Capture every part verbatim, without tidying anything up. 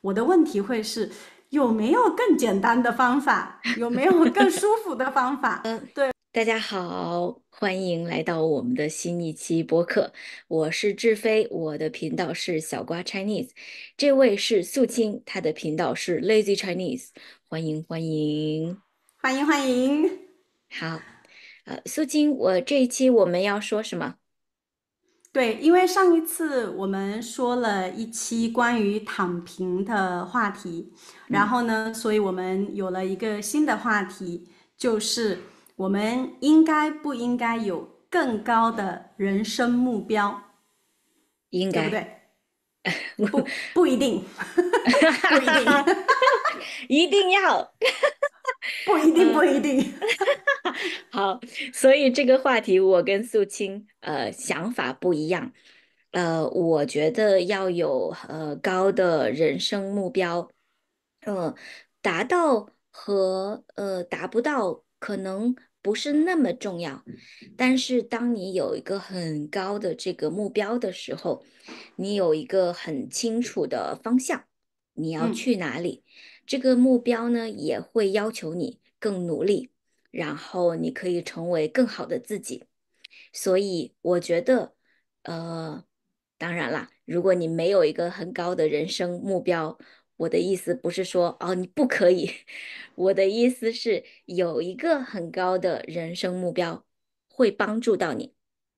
我的问题会是有没有更简单的方法，有没有更舒服的方法？ 大家好，欢迎来到我们的新一期播客。我是志飞，我的频道是小瓜 Chinese，这位是素清，她的频道是 Lazy Chinese。欢迎欢迎。 欢迎欢迎。 好，呃，素清，我这一期我们要说什么？ 对，因为上一次我们说了一期关于躺平的话题，然嗯， 后呢，所以我们有了一个新的话题，就是我们应该不应该有更高的人生目标， 应该， 对不对？不，不一定，不一定， 一定要。 不一定，不嗯。 一定。 好，所以这个话题我跟素清呃想法不一样，呃，我觉得要有呃高的人生目标，呃，达到和呃达不到可能不是那么重要，但是当你有一个很高的这个目标的时候，你有一个很清楚的方向，你要嗯去哪里，这个目标呢也会要求你更努力。然后你可以成为更好的自己。所以我觉得，呃，当然啦，如果你没有一个很高的人生目标，我的意思不是说哦你不可以，我的意思是有一个很高的人生目标会帮助到你。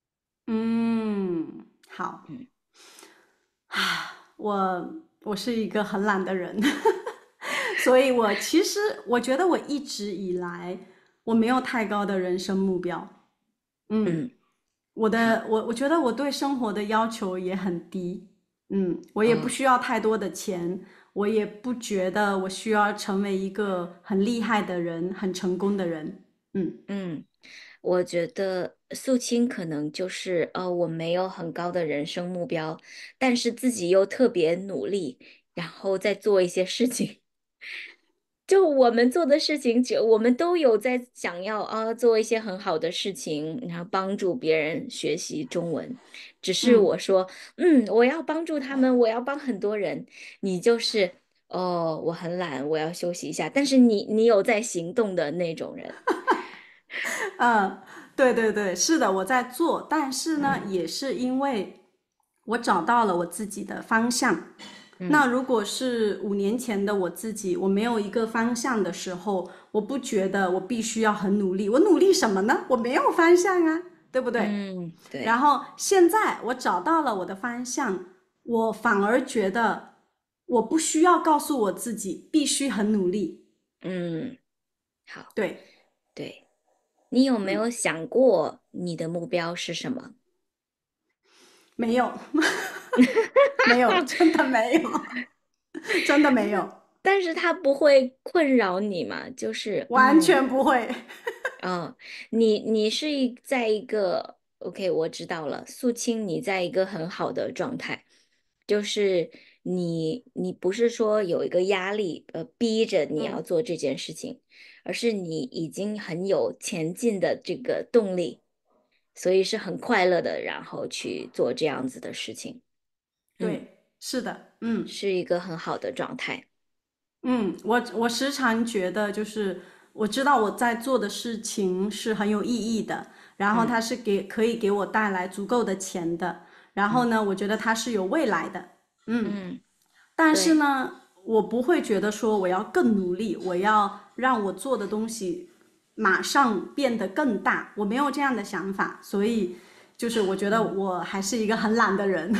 嗯，好嗯啊，我我是一个很懒的人，所以我其实我觉得我一直以来我没有太高的人生目标。嗯， 嗯， 我好， 的我我觉得我对生活的要求也很低。嗯，我也不哦。 需要太多的钱，我也不觉得我需要成为一个很厉害的人、很成功的人。嗯。 嗯，我觉得素清可能就是呃，我没有很高的人生目标，但是自己又特别努力，然后再做一些事情。就我们做的事情，就我们都有在想要啊做一些很好的事情，然后帮助别人学习中文。只是嗯。 我说，嗯，我要帮助他们，我要帮很多人。你就是哦，我很懒，我要休息一下。但是你你有在行动的那种人。 嗯，对对对，是的，我在做，但是呢，也是因为我找到了我自己的方向。那嗯。 如果是五年前的我自己，我没有一个方向的时候，我不觉得我必须要很努力。我努力什么呢？我没有方向啊，对不对？ 嗯，对， 然后现在我找到了我的方向，我反而觉得我不需要告诉我自己必须很努力。 嗯，好， 对， 对，你有没嗯， 有想过你的目标是什么？ 没有，没有，真的没有。真的没有， 但是它不会困扰你嘛？就是完嗯， 全不会。 哦，你你是一在一个 OK，我知道了，肃清你在一个很好的状态，就是你你不是说有一个压力，呃，逼着你要嗯， 做这件事情，而是你已经很有前进的这个动力，所以是很快乐的，然后去做这样子的事情，嗯， 对，是的，嗯是一个很好的状态， 嗯，我我时常觉得，就是我知道我在做的事情是很有意义的，然后嗯它是给可以给我带来足够的钱的，然后嗯呢，我觉得它是有未来的，嗯， 嗯， 但是对。 呢，我不会觉得说我要更努力，我要让我做的东西马上变得更大，我没有这样的想法，所以就是我觉得嗯。 我还是一个很懒的人。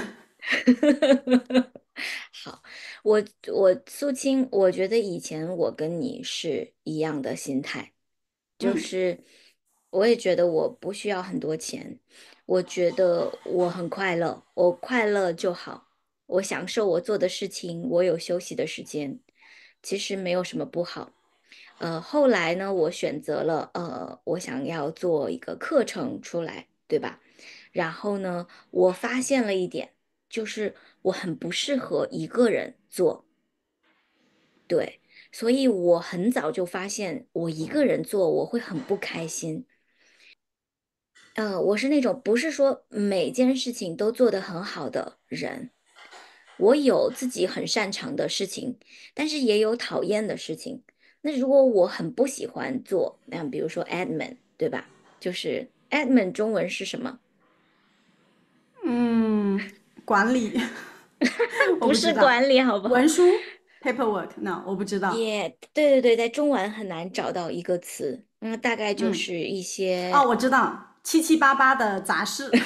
好，我我苏青，我觉得以前我跟你是一样的心态，就嗯， 是我也觉得我不需要很多钱，我觉得我很快乐，我快乐就好，我享受我做的事情，我有休息的时间，其实没有什么不好。呃，后来呢，我选择了呃，我想要做一个课程出来，对吧？然后呢，我发现了一点，就是我很不适合一个人做，对，所以我很早就发现，我一个人做我会很不开心。呃，我是那种不是说每件事情都做得很好的人， 我有自己很擅长的事情，但是也有讨厌的事情。那如果我很不喜欢做，那比如说 admin，对吧？就是 admin 中文是什么？ 嗯，管理我不不知道， 是管理，好不好？ 文书 paperwork，no，我不知道。 也对对对，在中文很难找到一个词，嗯，大概就嗯， 是一哦， 些我知道，七七八八的杂事。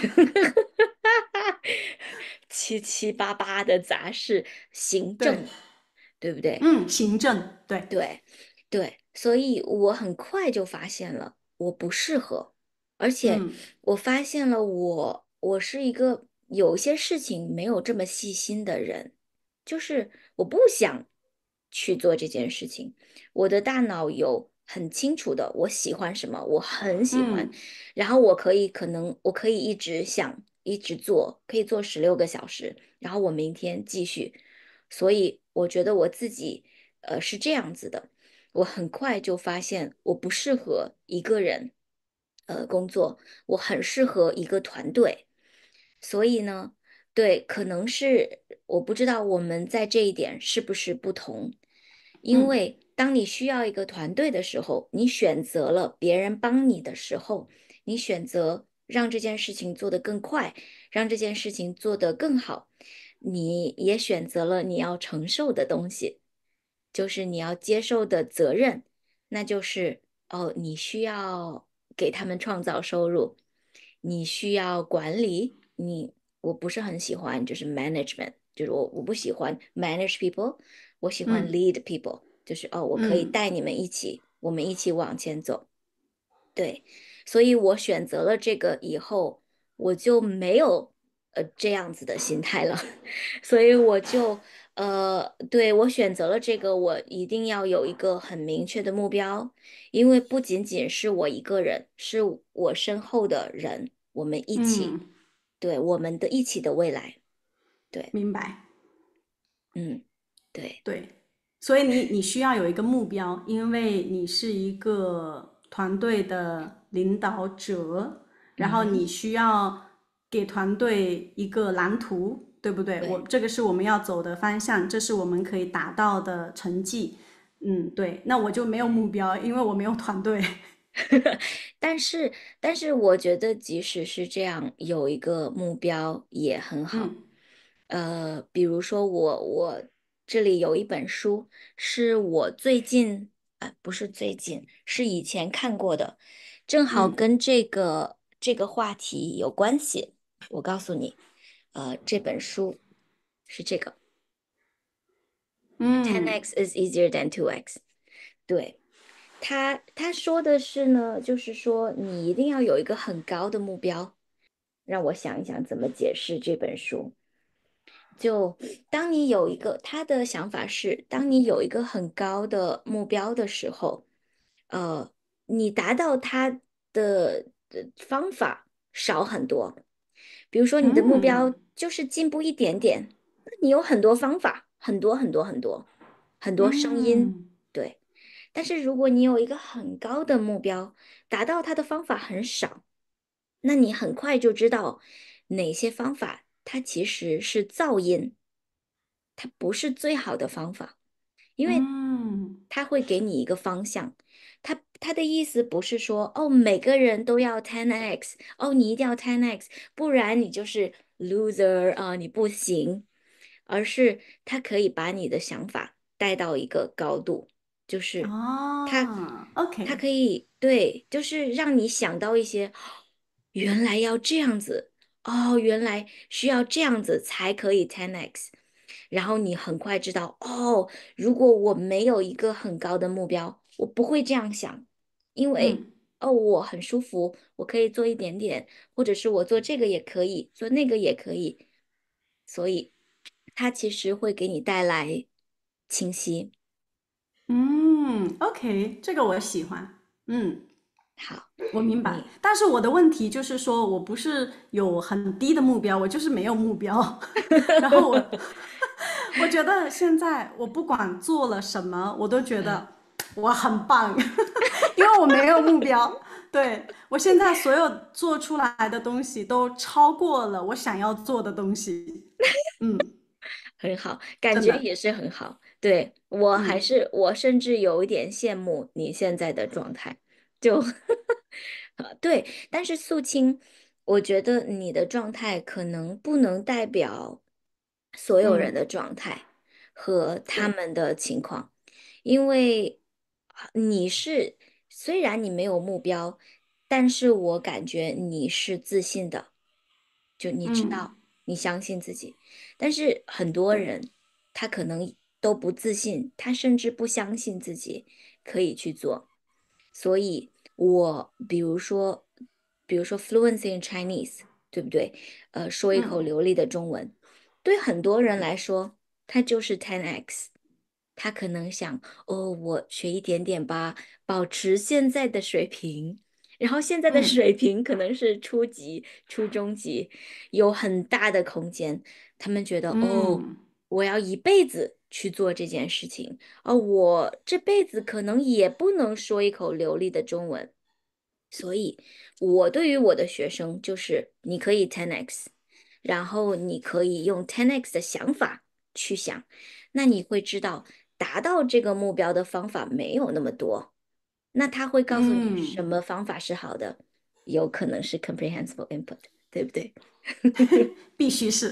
七七八八的杂事，行对， 政，对不对？ 嗯，行政，对， 对对，所以我很快就发现了我不适合，而且嗯我发现了我我是一个有些事情没有这么细心的人，就是我不想去做这件事情。我的大脑有很清楚的我喜欢什么，我很喜欢， 嗯然后我可以可能我可以一直想，一直做，可以做十六个小时，然后我明天继续。所以我觉得我自己呃是这样子的，我很快就发现我不适合一个人呃工作，我很适合一个团队。所以呢，对，可能是我不知道我们在这一点是不是不同，因嗯为当你需要一个团队的时候，你选择了别人帮你的时候，你选择让这件事情做得更快，让这件事情做得更好，你也选择了你要承受的东西，就是你要接受的责任，那就是哦，你需要给他们创造收入，你需要管理，你我不是很喜欢就是 management，就是我我不喜欢 manage people，我喜欢嗯 lead people，就是哦，我可以嗯带你们一起，我们一起往前走。对，所以我选择了这个以后，我就没有呃这样子的心态了，所以我就呃，对，我选择了这个，我一定要有一个很明确的目标，因为不仅仅是我一个人，是我身后的人，我们一起， 嗯， 对，我们的一起的未来，对， 明白。 嗯，对， 对，所以你你需要有一个目标，因为你是一个团队的领导者，然后你嗯哼， 需要给团队一个蓝图，对不对？我对。 这个是我们要走的方向，这是我们可以达到的成绩。嗯，对，那我就没有目标，因为我没有团队。 但是，但是我觉得即使是这样，有一个目标也很好。 嗯呃，比如说我我这里有一本书，是我最近啊，不是最近，是以前看过的，正好嗯跟这个这个话题有关系。我告诉你，呃，这本书是这个，ten 嗯 x is easier than two x。对。他他说的是呢，就是说你一定要有一个很高的目标。让我想一想怎么解释这本书。就当你有一个，他的想法是，当你有一个很高的目标的时候，呃，你达到它的的方法少很多。比如说你的目嗯标就是进步一点点，那你有很多方法，很多很多很多很多声音， 嗯对。但是如果你有一个很高的目标，达到它的方法很少，那你很快就知道哪些方法它其实是噪音，它不是最好的方法。因为嗯他会给你一个方向。他他的意思不是说哦，每个人都要 ten x，哦，你一定要 ten x，不然你就是 loser 啊，你不行。而是他可以把你的想法带到一个高度，就是他啊他 ，OK， 可以对，就是让你想到一些原来要这样子哦，原来需要这样子才可以 ten x。然后你很快知道，哦，如果我没有一个很高的目标，我不会这样想，因为嗯。 哦，我很舒服，我可以做一点点，或者是我做这个也可以，做那个也可以，所以它其实会给你带来清晰。 嗯，OK，这个我喜欢。嗯， 好， 我明白。 你但是我的问题就是说，我不是有很低的目标，我就是没有目标。然后我，我觉得现在我不管做了什么，我都觉嗯， 得我很棒，因为我没有目标。对，我现在所有做出来的东西都超过了我想要做的东西。嗯很好，感真的。 觉也是很好。对，我还嗯是我甚至有一点羡慕你现在的状态，就呃对。但是素清，我觉得你的状态可能不能代表所有人嗯， 的状态和他对， 们的情况，因为啊你是虽然你没有目标，但是我感觉你是自信的，就你知嗯道，你相信自己。但是很多对， 人他可能都不自信，他甚至不相信自己可以去做。所以我比如说，比如说 fluency in Chinese，对不对？呃，说一口嗯流利的中文，对很多人来说，它就是 ten x。他可能想，哦，我学一点点吧，保持现在的水平。然后现在的嗯水平可能是初级、初中级，有很大的空间。他们觉得，哦， 嗯我要一辈子去做这件事情，而我这辈子可能也不能说一口流利的中文。所以，我对于我的学生就是，你可以 ten x，然后你可以用 ten x 的想法去想，那你会知道达到这个目标的方法没有那么多。那他会告诉你什嗯， 么方法是好的，有可能是 comprehensible input，对不对必须是。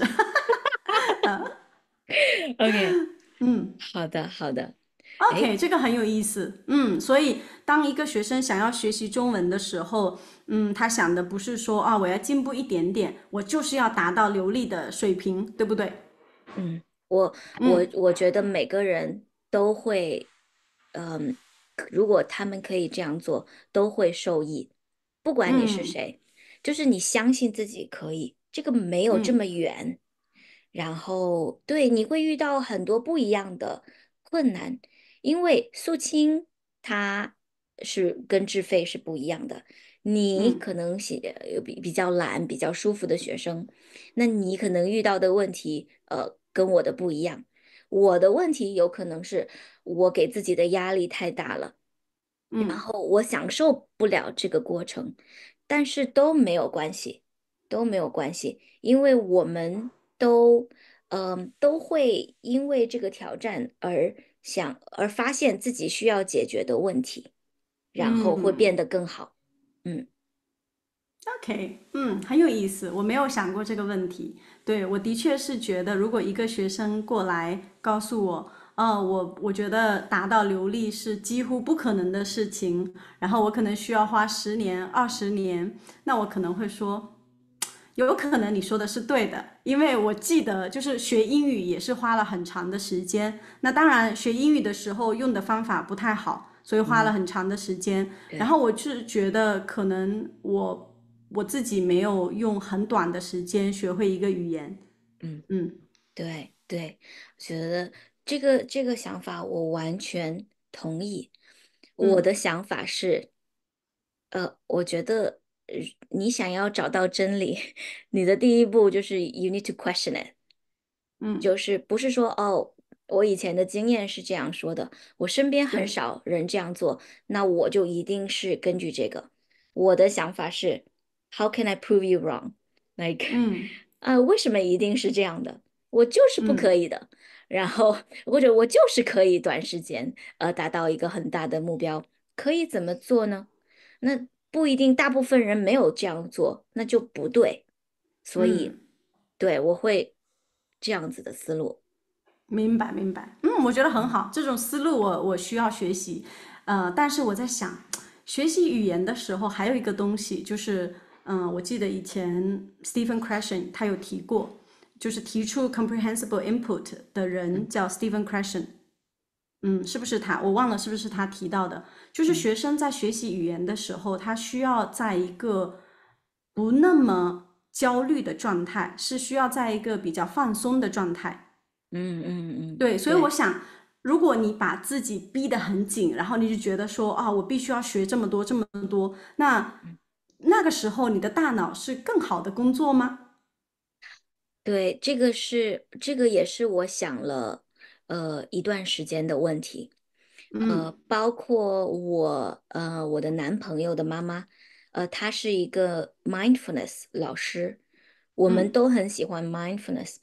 ？OK， 嗯好的，好的。哎， ，OK，这个很有意思。嗯，所以当一个学生想要学习中文的时候，嗯，他想的不是说啊，我要进步一点点，我就是要达到流利的水平，对不对？ 嗯，我我嗯我觉得每个人都会，嗯，如果他们可以这样做，都会受益。不管你是嗯谁，就是你相信自己可以，这个没有这嗯么远。然后，对，你会遇到很多不一样的困难，因为素清它是跟自费是不一样的。你嗯可能是有比比较懒、比较舒服的学生。那你可能遇到的问题，呃，跟我的不一样。我的问题有可能是我给自己的压力太大了，然嗯后我享受不了这个过程，但是都没有关系，都没有关系，因为我们都，嗯、都会因为这个挑战而想，而发现自己需要解决的问题，然后会嗯。 变得更好。嗯 OK，嗯，很有意思，我没有想过这个问题。对，我的确是觉得，如果一个学生过来告诉我，哦，我我觉得达到流利是几乎不可能的事情，然后我可能需要花十年、二十年，那我可能会说，有可能你说的是对的，因为我记得就是学英语也是花了很长的时间。那当然，学英语的时候用的方法不太好，所以花了嗯， 很长的时间。然对， 后我是觉得可能我我自己没有用很短的时间学会一个语言。 嗯。 嗯对对，觉得这个这个想法我完全同意。我嗯的想法是，呃，我觉得呃你想要找到真理，你的第一步就是 you need to question it。 嗯， 就是不是说哦，我以前的经验是这样说的，我身边很对， 少人这样做，那我就一定是根据这个。我的想法是，How can I prove you wrong? Like， 嗯啊，为什么一定是这样的？我就是不可嗯以的。然后或者我就是可以短时间呃达到一个很大的目标，可以怎么做呢？那不一定，大部分人没有这样做，那就不对。所以， 嗯。 对，我会这样子的思路。 明白明白，嗯，我觉得很嗯好，这种思路我我需要学习，呃，但是我在想，学习语言的时候还有一个东西就是，嗯、我记得以前 Stephen Krashen 他有提过，就是提出 comprehensible input 的人嗯叫 Stephen Krashen，嗯，是不是他？我忘了是不是他提到的，就是嗯学生在学习语言的时候，他需要在一个不那么焦虑的状态，是需要在一个比较放松的状态。 嗯嗯嗯， 对，所以我对， 想，如果你把自己逼得很紧，然后你就觉得说啊，我必须要学这么多这么多，那嗯那个时候你的大脑是更好的工作吗？ 对，这个是这个也是我想了呃一段时间的问题。呃， 嗯包括我呃我的男朋友的妈妈，呃，她是一个 mindfulness 老师，我们嗯都很喜欢 mindfulness。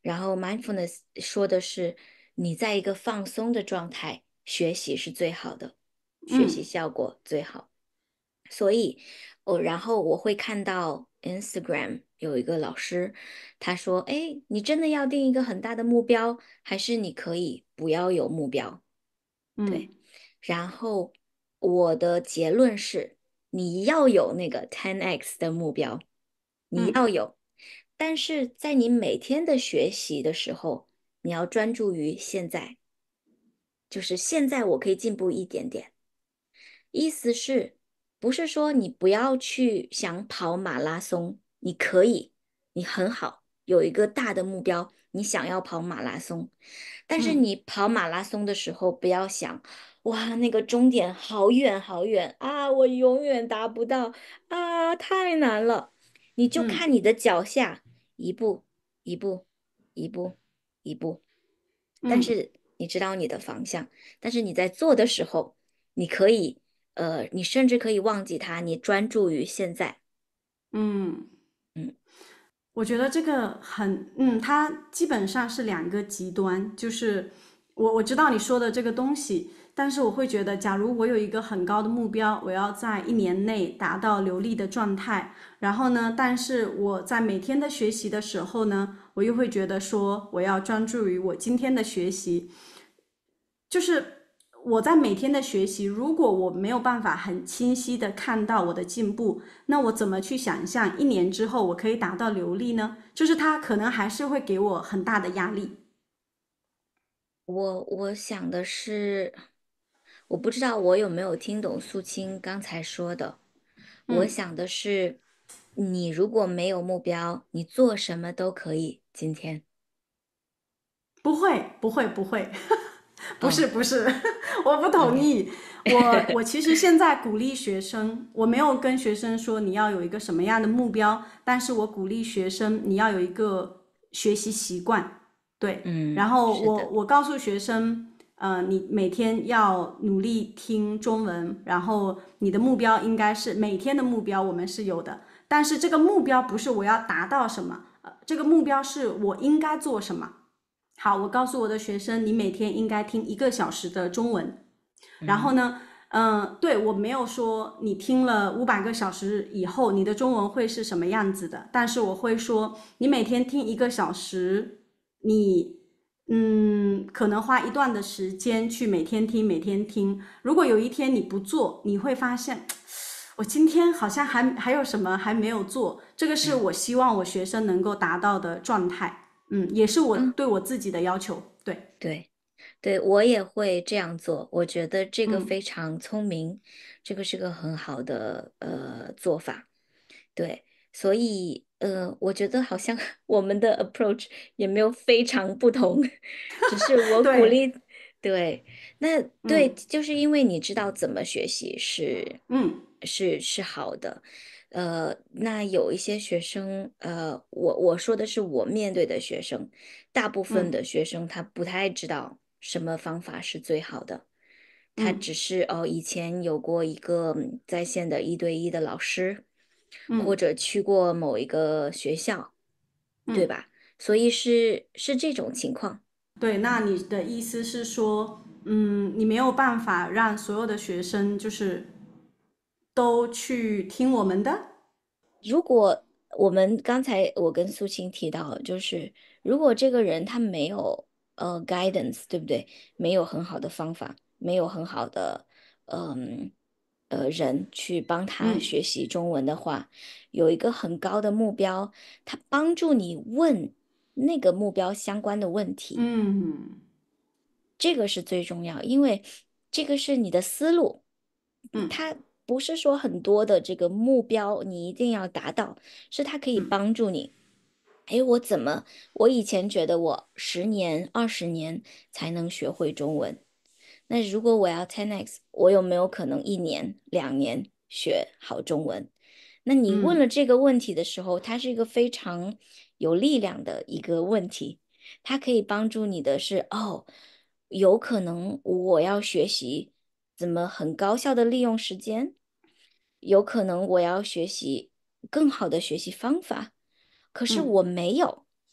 然后 mindfulness 说的是你在一个放松的状态学习是最好的，学习嗯效果最好。所以，哦，然后我会看到 Instagram 有一个老师，他说：“哎，你真的要定一个很大的目标，还是你可以不要有目标？”对。 嗯然后我的结论是，你要有那个 ten x 的目标，你嗯要有，但是在你每天的学习的时候，你要专注于现在，就是现在我可以进步一点点。意思是，不是说你不要去想跑马拉松，你可以，你很好，有一个大的目标，你想要跑马拉松，但是嗯你跑马拉松的时候，不要想，哇，那个终点好远好远啊，我永远达不到啊，太难了。你就嗯看你的脚下，一步一步一步一步，但嗯是你知道你的方向，但是你在做的时候。你可以，呃，你甚至可以忘记它，你专注于现在。 嗯。 嗯我觉得这个很，嗯，它基本上是两个极端，就是我我知道你说的这个东西，但是我会觉得，假如我有一个很高的目标，我要在一年内达到流利的状态，然后呢，但是我在每天的学习的时候呢，我又会觉得说，我要专注于我今天的学习，就是我在每天的学习，如果我没有办法很清晰的看到我的进步，那我怎么去想象一年之后我可以达到流利呢？就是它可能还是会给我很大的压力。 我我想的是，我不知道我有没有听懂素清刚才说的。我嗯， 想的是，你如果没有目标，你做什么都可以。今天， 不会，不会，不会，不是， 哦不是，我不同 ，OK， 意。我我其实现在鼓励学生，我没有跟学生说你要有一个什么样的目标，但是我鼓励学生你要有一个学习习惯，对。然嗯， 后我是的， 我告诉学生，呃，你每天要努力听中文，然后你的目标应该是每天的目标我们是有的，但是这个目标不是我要达到什么，呃，这个目标是我应该做什么。好，我告诉我的学生，你每天应该听一个小时的中文。然后嗯呢，嗯，对，我没有说你听了五百个小时以后，你的中文会是什么样子的，但是我会说，你每天听一个小时，你嗯，可能花一段的时间去每天听，每天听。如果有一天你不做，你会发现，我今天好像还还有什么还没有做，这个是嗯我希望我学生能够达到的状态。嗯，也是我嗯， 对我自己的要求。对， 对。对，我也会这样做，我觉得这个嗯非常聪明，这个是个很好的呃做法。对，所以呃，我觉得好像我们的 approach 也没有非常不同，只是我鼓对， 励，对，那对， 嗯就是因为你知道怎么学习是嗯是是好的，呃，那有一些学生，呃，我我说的是我面对的学生，大部分嗯的学生他不太知道什么方法是最好的。他嗯只是哦，以前有过一个嗯在线的一对一的老师，或嗯者去过某一个学校，对嗯， 吧？所以是是这种情况。 对。那你的意思是说，嗯，你没有办法让所有的学生就是都去听我们的？ 如果我们刚才我跟苏青提到，就是如果这个人他没有呃 guidance，对不对？没有很好的方法，没有很好的嗯呃人去帮他嗯学习中文的话，有一个很高的目标，他帮助你问那个目标相关的问题。 嗯这个是最重要，因为这个是你的思路， 嗯它不是说很多的这个目标你一定要达到，是它可以嗯帮助你。诶，我怎么？我以前觉得我十年、二十年才能学会中文，那如果我要 ten x，我有没有可能一年、两年学好中文？那你问了嗯这个问题的时候，它是一个非常有力量的一个问题。它可以帮助你的是，哦，有可能我要学习怎么很高效的利用时间，有可能我要学习更好的学习方法，可是嗯我没有。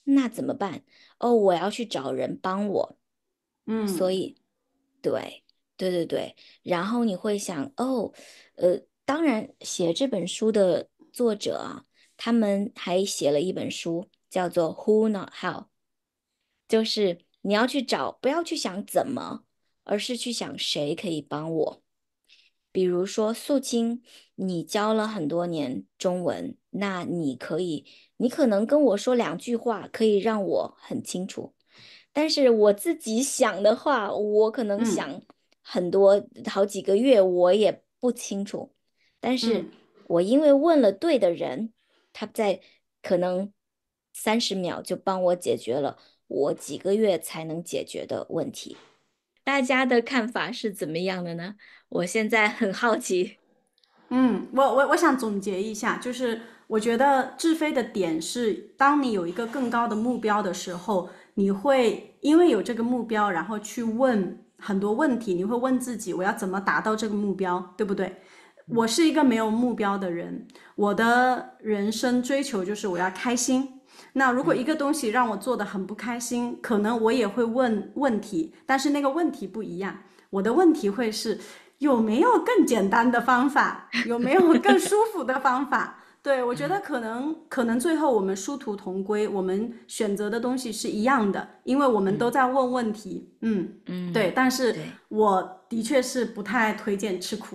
那怎么办？哦，我要去找人帮我。所嗯以，对，对对对，然后你会想，哦，呃，当然，写这本书的作者啊，他们还写了一本书，叫做《Who Not How》，就是你要去找，不要去想怎么，而是去想谁可以帮我。比如说，素清，你教了很多年中文，那你可以，你可能跟我说两句话，可以让我很清楚。但是我自己想的话，我可能嗯想很多，好几个月，我也不清楚。但是嗯。 我因为问了对的人，他在可能三十秒就帮我解决了我几个月才能解决的问题。大家的看法是怎么样的呢？我现在很好奇。 嗯，我我我想总结一下，就是我觉得智飞的点是，当你有一个更高的目标的时候，你会因为有这个目标，然后去问很多问题，你会问自己，我要怎么达到这个目标，对不对？我是一个没有目标的人，我的人生追求就是我要开心。那如果一嗯个东西让我做的很不开心，可能我也会问问题，但是那个问题不一样。我的问题会是有没有更简单的方法，有没有更舒服的方法？对，我觉得可能可能最后我们殊途同归，我们选择的东西是一样的，因为我们都嗯在问问题。嗯，对， 嗯， 但是对， 我的确是不太推荐吃苦。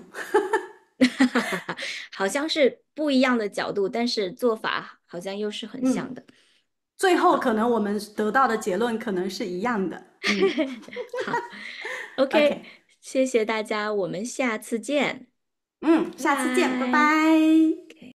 好像是不一样的角度，但是做法好像又是很像嗯， 的。 最后可好， 能我们得到的结论可能是一样的。嗯好，OK， ，OK， 谢谢大家，我们下次见， 嗯， 拜下次见，拜拜。 拜。